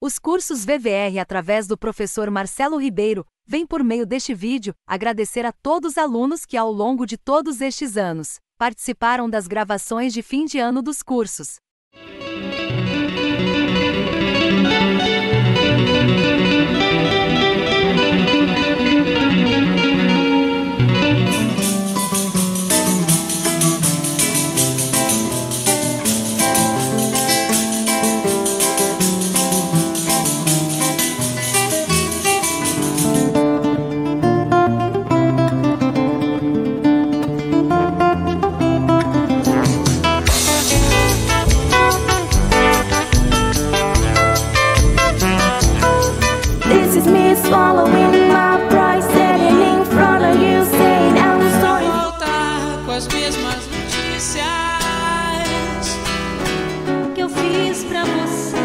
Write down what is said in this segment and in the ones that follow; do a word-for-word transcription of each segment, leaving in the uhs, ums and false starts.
Os cursos V V R através do professor Marcelo Ribeiro vêm por meio deste vídeo agradecer a todos os alunos que ao longo de todos estes anos participaram das gravações de fim de ano dos cursos. Swallowing my pride, standing in front of you, saying I'm sorry. Voltar com as mesmas notícias Que eu fiz pra você,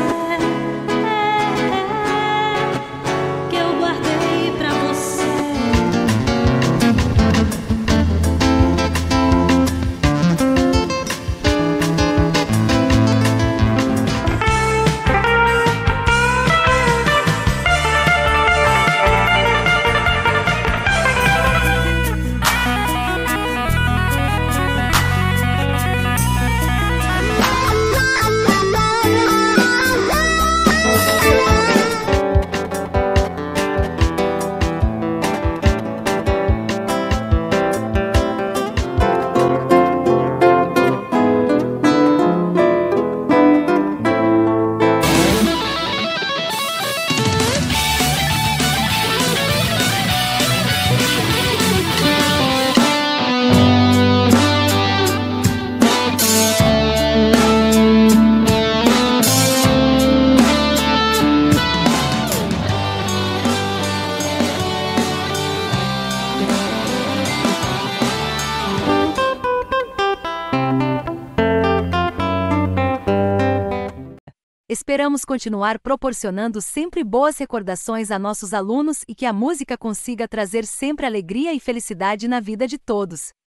que eu guardei pra você. Esperamos continuar proporcionando sempre boas recordações a nossos alunos e que a música consiga trazer sempre alegria e felicidade na vida de todos.